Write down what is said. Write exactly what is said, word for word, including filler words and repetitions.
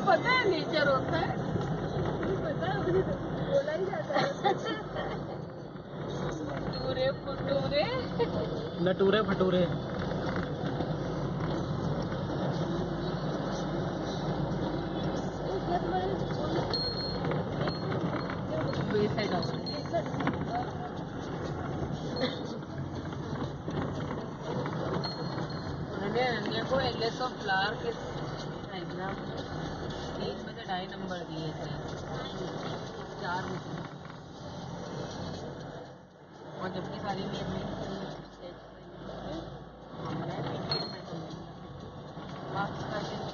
पता है नेचर होता है, पता है बोला ही जाता है। टूरे फटूरे नटूरे फटूरे। अनन्या को एलएस ऑफ फ्लावर के एग्जाम तीन में से ढाई नंबर दिए थे, चार में से, और जबकि सारी में मार्क्स करके